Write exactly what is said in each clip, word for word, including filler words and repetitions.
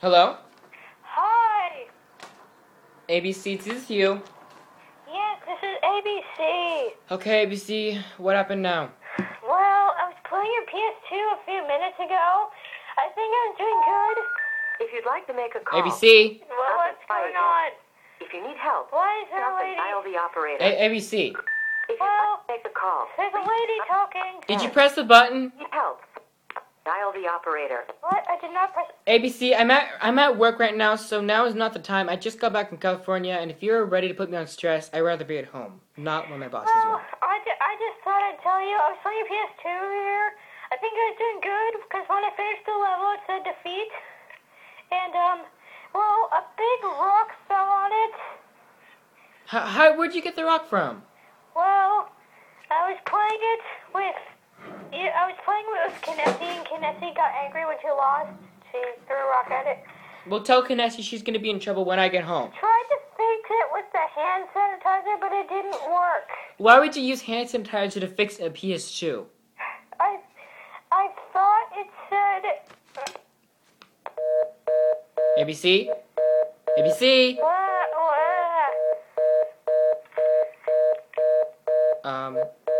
Hello? Hi. A B C, this is you. Yes, this is A B C. Okay, A B C, what happened now? Well, I was playing your P S two a few minutes ago. I think I was doing good. If you'd like to make a call, A B C. Well, what's going on? If you need help, Why is there a press and lady? dial the operator. A- ABC. If you'd Well, like to make a call, There's a lady talking. Did you press the button? need help, dial the operator. What? I did not press. A B C, I'm at I'm at work right now, so now is not the time. I just got back from California, and if you're ready to put me on stress, I'd rather be at home, not when my boss is Well, around. I, ju- I just thought I'd tell you. I was playing your P S two here. I think I was doing good because when I finished the level, it said defeat. And, um, well, a big rock fell on it. How, how, where'd you get the rock from? Well, I was playing it with. Yeah, I was playing it with Kinessie, and Kinessie got angry when she lost. She threw a rock at it. Well, tell Kinessie she's gonna be in trouble when I get home. Tried to fix it with the hand sanitizer, but it didn't work. Why would you use hand sanitizer to fix a P S two? I, I thought it said. A B C? A B C? What? What? Um.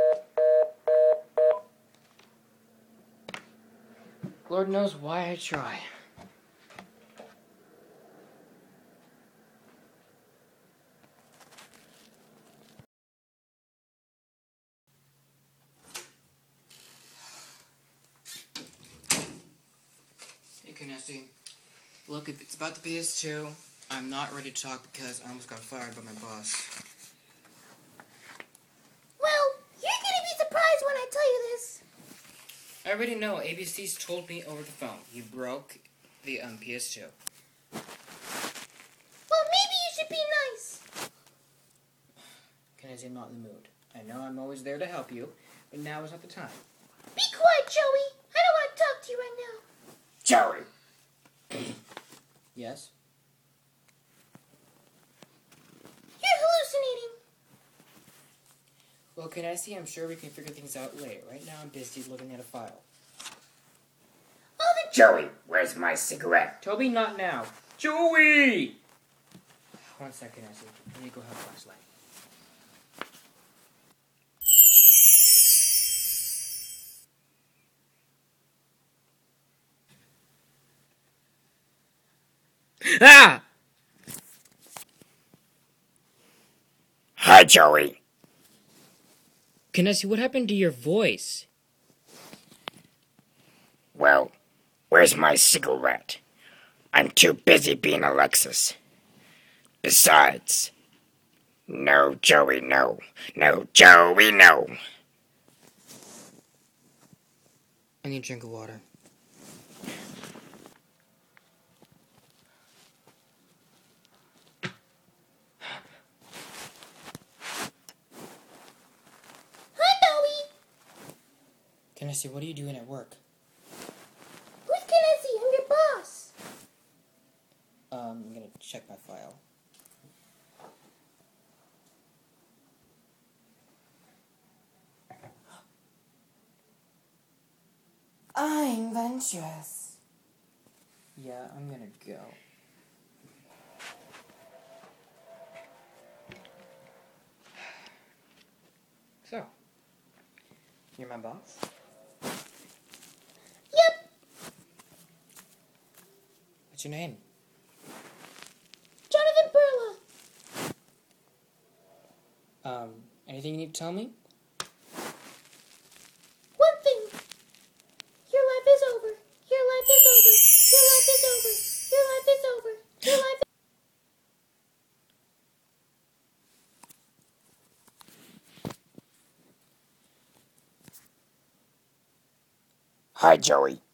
Lord knows why I try. Hey, Kinessie. Look, if it's about the P S two, I'm not ready to talk because I almost got fired by my boss. Well, you're gonna be surprised when I tell you this. I already know. A B C's told me over the phone. You broke the um, P S two. Well, maybe you should be nice. Kinessie, I'm not in the mood. I know I'm always there to help you, but now is not the time. Be quiet, Joey. I don't want to talk to you right now. Joey! Yes? You're hallucinating. Well, Kinessie, I'm sure we can figure things out later. Right now, I'm busy looking at a file. Oh, the Joey, where's my cigarette? Toby, not now. Joey! One second, Kinessie. Let me go have a flashlight. Ah! Hi, Joey. Kinessie, what happened to your voice? Well, where's my cigarette? I'm too busy being Alexis. Besides, no, Joey, no. No, Joey, no. I need a drink of water. Hi, Joey. Kinessie, what are you doing at work? Who's Kinessie? I'm your boss. Um, I'm gonna check my file. I'm Venturous. Yeah, I'm gonna go. So, you're my boss? Yep. What's your name? Jonathan Burla. Um, anything you need to tell me? One thing. Your life is over. Your life is over. Your life is over. Your life is over. Your life is Hi, Joey.